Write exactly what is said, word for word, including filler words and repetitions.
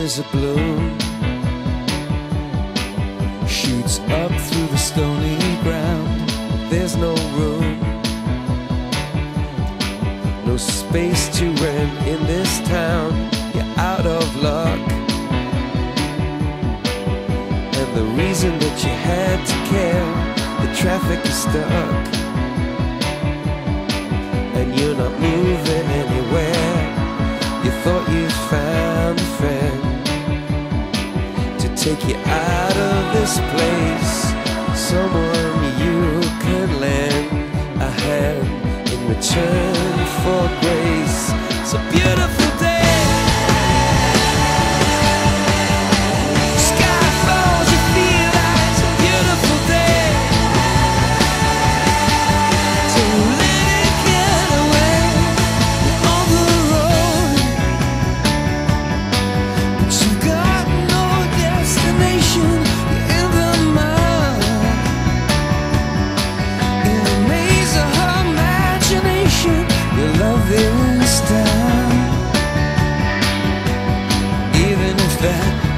as a bloom shoots up through the stony ground. There's no room, no space to rent in this town. You're out of luck, and the reason that you had to care, the traffic is stuck, and you're not moving anywhere. You thought you found a friend to take you out of this place, someone you could lend a hand in return for grace. It's a beautiful day, sky falls, you feel like it's a beautiful day. So let it get away on the road, but you've got no destination. You're in the mud, in the maze of her imagination. Your love is down, even if that